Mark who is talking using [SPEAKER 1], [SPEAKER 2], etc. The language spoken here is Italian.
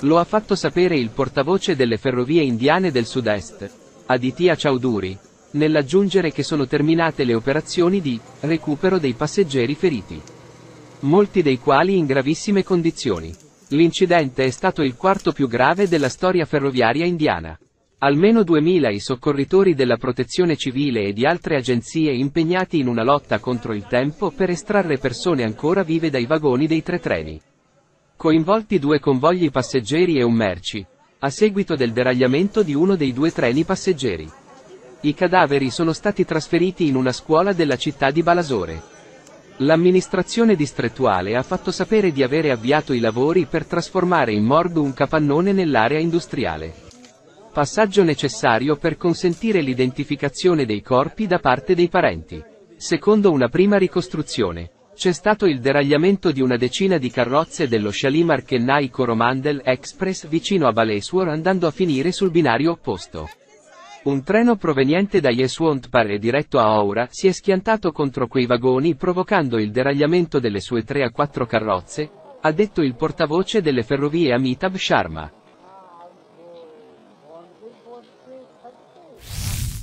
[SPEAKER 1] Lo ha fatto sapere il portavoce delle Ferrovie Indiane del Sud-Est, Aditya Chowdhury, nell'aggiungere che sono terminate le operazioni di recupero dei passeggeri feriti, molti dei quali in gravissime condizioni. L'incidente è stato il quarto più grave della storia ferroviaria indiana. Almeno 2000 i soccorritori della Protezione Civile e di altre agenzie impegnati in una lotta contro il tempo per estrarre persone ancora vive dai vagoni dei 3 treni. Coinvolti 2 convogli passeggeri e un merci, a seguito del deragliamento di uno dei 2 treni passeggeri. I cadaveri sono stati trasferiti in una scuola della città di Balasore. L'amministrazione distrettuale ha fatto sapere di avere avviato i lavori per trasformare in morgue un capannone nell'area industriale. Passaggio necessario per consentire l'identificazione dei corpi da parte dei parenti. Secondo una prima ricostruzione, c'è stato il deragliamento di una decina di carrozze dello Shalimar Chennai Coromandel Express vicino a Baleswar andando a finire sul binario opposto. Un treno proveniente da Yeshwantpur e diretto a Howrah si è schiantato contro quei vagoni provocando il deragliamento delle sue 3 a 4 carrozze, ha detto il portavoce delle ferrovie Amitabh Sharma.